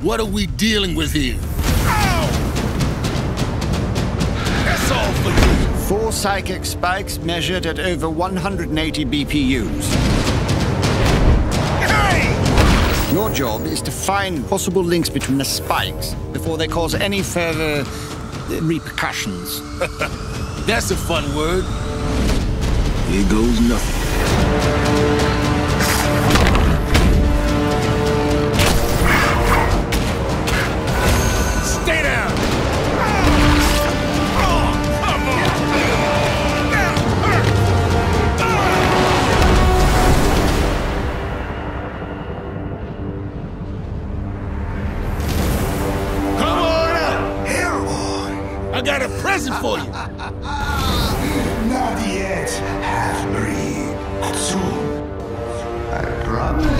What are we dealing with here? Ow! That's all for you. 4 psychic spikes measured at over 180 BPUs. Hey! Your job is to find possible links between the spikes before they cause any further repercussions. That's a fun word. Here goes nothing. Stay down! Come on up! Hellboy! I got a present for you. Not yet, half-breed. Soon. I promise.